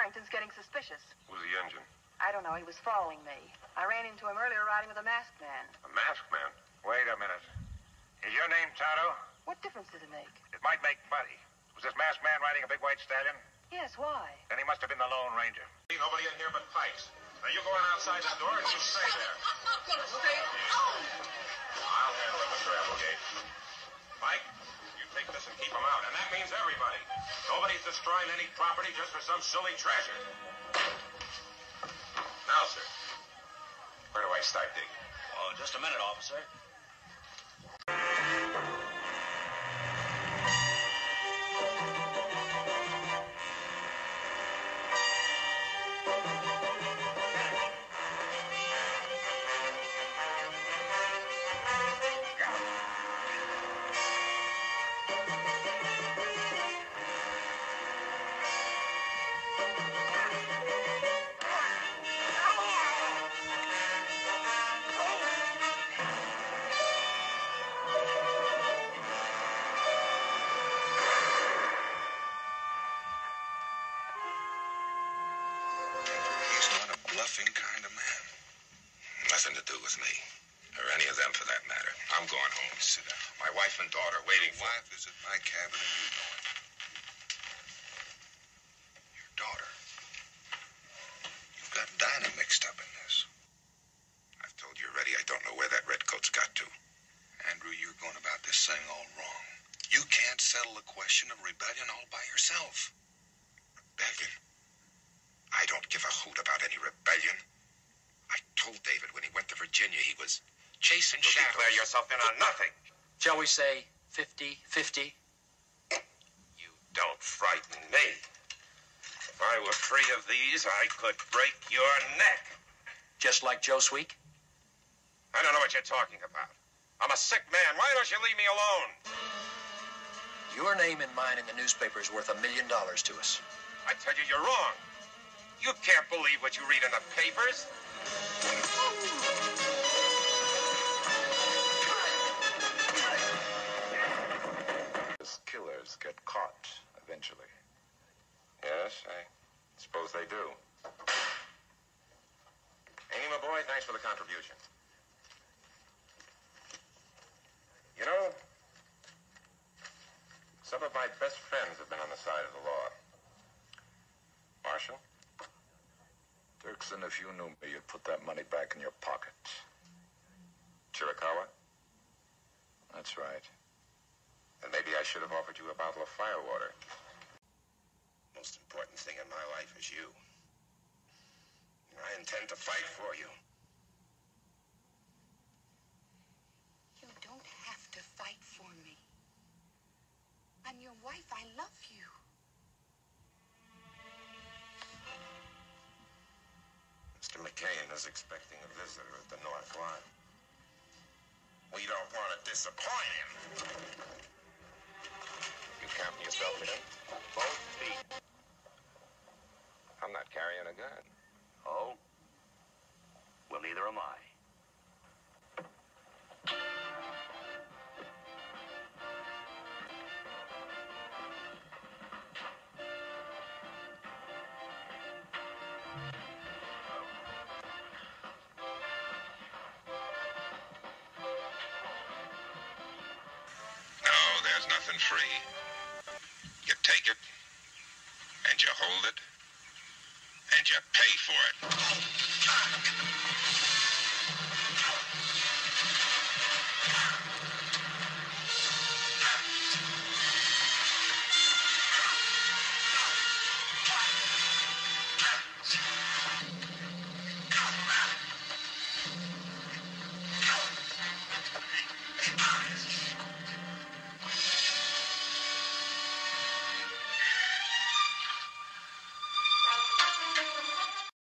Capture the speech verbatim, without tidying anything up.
Harrington's getting suspicious. Who's the engine? I don't know. He was following me. I ran into him earlier riding with a masked man. A masked man? Wait a minute. Is your name Tonto? What difference does it make? It might make money. Was this masked man riding a big white stallion? Yes, why? Then he must have been the Lone Ranger. Nobody in here but Pikes. Now you go on outside that door and you stay there. I'm not gonna stay. I'll handle it, Mister Applegate. Mike, you take this and keep him out, and that means everybody. Nobody's destroying any property just for some silly treasure. Now, sir, where do I start digging? Oh, just a minute, officer. Bluffing kind of man. Nothing to do with me, or any of them for that matter. I'm going home. Sit down. My wife and daughter waiting for... Wife is at my cabin and you know it. Your daughter. You've got Dinah mixed up in this. I've told you already I don't know where that redcoat's got to. Andrew, you're going about this thing all wrong. You can't settle the question of rebellion all by yourself. Rebellion? I don't give a hoot about any rebellion. I told David when he went to Virginia he was chasing shadows. You declare yourself in on nothing. Shall we say fifty fifty? You don't frighten me. If I were free of these, I could break your neck. Just like Joe Sweek? I don't know what you're talking about. I'm a sick man. Why don't you leave me alone? Your name and mine in the newspaper is worth a million dollars to us. I tell you, you're wrong. You can't believe what you read in the papers. These killers get caught eventually. Yes, I suppose they do. Amy, my boy, thanks for the contribution. You know, some of my best friends have been on the side of the law. Marshall? Dirksen, if you knew me, you'd put that money back in your pocket. Chiricahua? That's right. And maybe I should have offered you a bottle of firewater. Most important thing in my life is you. I intend to fight for you. You don't have to fight for me. I'm your wife. I love you. Mister McCain is expecting a visitor at the North Lawn. We don't want to disappoint him. You counting yourself in? Both feet. I'm not carrying a gun. Oh? Well, neither am I. There's nothing free. You take it, and you hold it, and you pay for it.